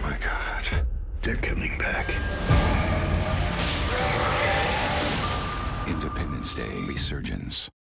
my God. They're coming back. Independence Day Resurgence.